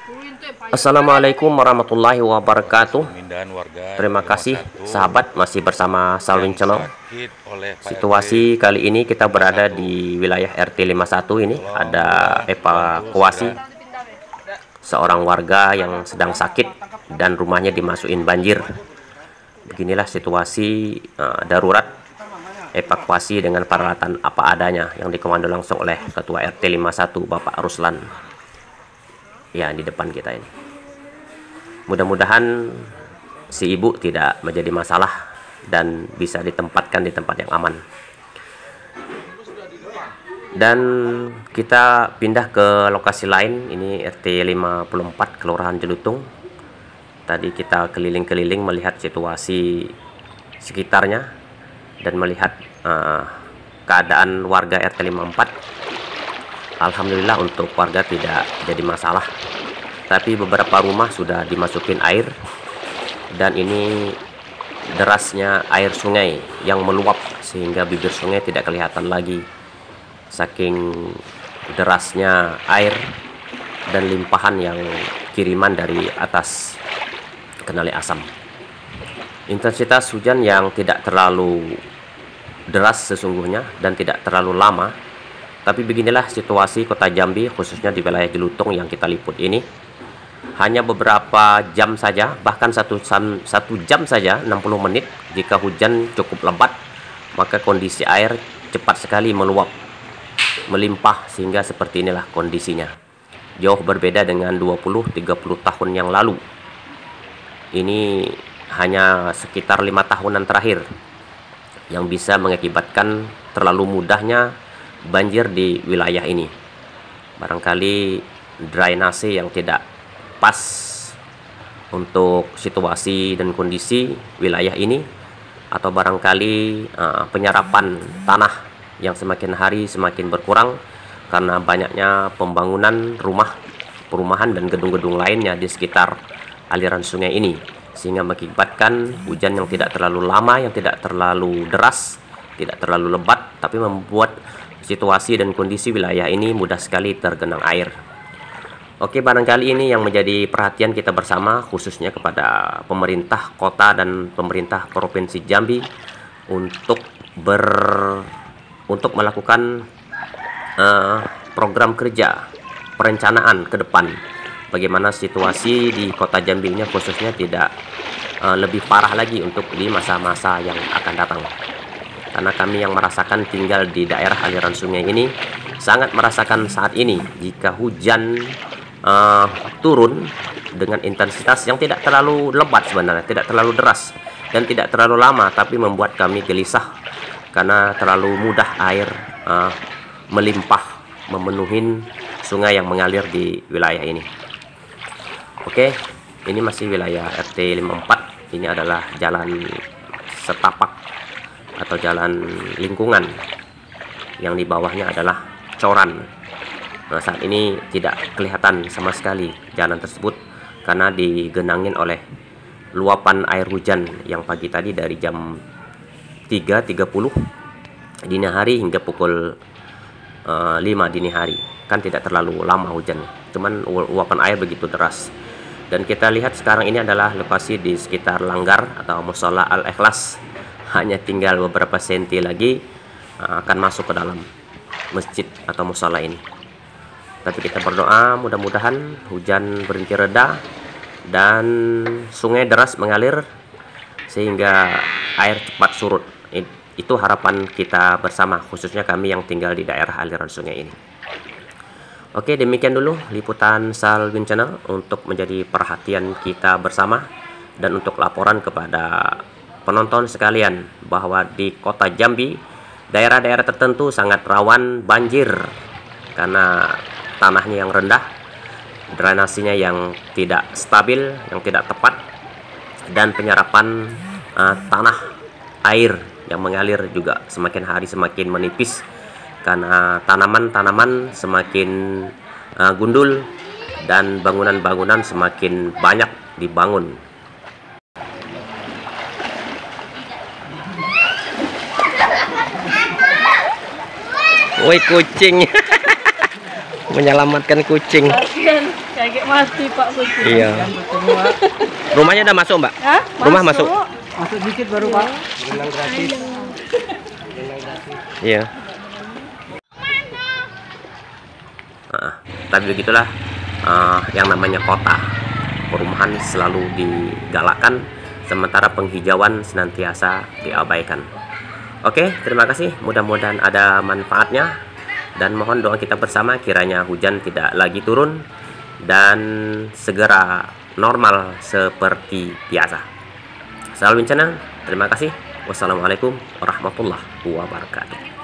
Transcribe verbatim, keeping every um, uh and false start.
Assalamualaikum warahmatullahi wabarakatuh. Terima kasih sahabat, masih bersama Salwin Channel. Situasi kali ini kita berada di wilayah R T lima puluh satu. Ini ada evakuasi seorang warga yang sedang sakit dan rumahnya dimasukin banjir. Beginilah situasi uh, darurat evakuasi dengan peralatan apa adanya yang dikomando langsung oleh Ketua R T lima puluh satu Bapak Ruslan. Ya, di depan kita ini. Mudah-mudahan si ibu tidak menjadi masalah dan bisa ditempatkan di tempat yang aman. Dan kita pindah ke lokasi lain. Ini R T lima puluh empat Kelurahan Jelutung. Tadi kita keliling-keliling melihat situasi sekitarnya dan melihat uh, keadaan warga R T lima puluh empat. Alhamdulillah untuk warga tidak jadi masalah, tapi beberapa rumah sudah dimasukin air dan ini derasnya air sungai yang meluap sehingga bibir sungai tidak kelihatan lagi saking derasnya air dan limpahan yang kiriman dari atas Kenali Asam. Intensitas hujan yang tidak terlalu deras sesungguhnya dan tidak terlalu lama. Tapi beginilah situasi kota Jambi, khususnya di wilayah Jelutung yang kita liput ini. Hanya beberapa jam saja, bahkan satu, satu jam saja, enam puluh menit, jika hujan cukup lebat, maka kondisi air cepat sekali meluap, melimpah, sehingga seperti inilah kondisinya. Jauh berbeda dengan dua puluh sampai tiga puluh tahun yang lalu. Ini hanya sekitar lima tahunan terakhir yang bisa mengakibatkan terlalu mudahnya banjir di wilayah ini. Barangkali drainase yang tidak pas untuk situasi dan kondisi wilayah ini, atau barangkali uh, penyerapan tanah yang semakin hari semakin berkurang karena banyaknya pembangunan rumah, perumahan dan gedung-gedung lainnya di sekitar aliran sungai ini, sehingga mengakibatkan hujan yang tidak terlalu lama, yang tidak terlalu deras, tidak terlalu lebat, tapi membuat situasi dan kondisi wilayah ini mudah sekali tergenang air. Oke, barangkali ini yang menjadi perhatian kita bersama, khususnya kepada pemerintah kota dan pemerintah provinsi Jambi untuk ber untuk melakukan uh, program kerja perencanaan ke depan. Bagaimana situasi di kota Jambi ini khususnya tidak uh, lebih parah lagi untuk di masa-masa yang akan datang. Karena kami yang merasakan tinggal di daerah aliran sungai ini sangat merasakan saat ini jika hujan uh, turun dengan intensitas yang tidak terlalu lebat sebenarnya, tidak terlalu deras dan tidak terlalu lama, tapi membuat kami gelisah karena terlalu mudah air uh, melimpah memenuhi sungai yang mengalir di wilayah ini. Oke, ini masih wilayah R T lima puluh empat. Ini adalah jalan setapak atau jalan lingkungan yang di bawahnya adalah coran. Nah, saat ini tidak kelihatan sama sekali jalan tersebut karena digenangin oleh luapan air hujan yang pagi tadi dari jam tiga tiga puluh dini hari hingga pukul uh, lima dini hari. Kan tidak terlalu lama hujan, cuman luapan air begitu deras. Dan kita lihat sekarang ini adalah lokasi di sekitar Langgar atau Mushola Al-Ikhlas. Hanya tinggal beberapa senti lagi uh, akan masuk ke dalam masjid atau musola ini. Tapi kita berdoa mudah-mudahan hujan berhenti reda dan sungai deras mengalir sehingga air cepat surut. Itu harapan kita bersama, khususnya kami yang tinggal di daerah aliran sungai ini. Oke, demikian dulu liputan Salwin Channel untuk menjadi perhatian kita bersama dan untuk laporan kepada penonton sekalian bahwa di kota Jambi daerah-daerah tertentu sangat rawan banjir karena tanahnya yang rendah, drainasinya yang tidak stabil, yang tidak tepat, dan penyerapan uh, tanah air yang mengalir juga semakin hari semakin menipis karena tanaman-tanaman semakin uh, gundul dan bangunan-bangunan semakin banyak dibangun. Woi, kucing. Menyelamatkan kucing. Kayak mati Pak Putri. Iya. Rumahnya udah masuk, Mbak? Hah? Rumah masuk. Masuk dikit baru, Pak. Renang gratis. Iya. Nah, tapi begitulah uh, yang namanya kota. Perumahan selalu digalakkan, sementara penghijauan senantiasa diabaikan. Oke, terima kasih. Mudah-mudahan ada manfaatnya. Dan mohon doa kita bersama kiranya hujan tidak lagi turun dan segera normal seperti biasa. Salam bencana. Terima kasih. Wassalamualaikum warahmatullahi wabarakatuh.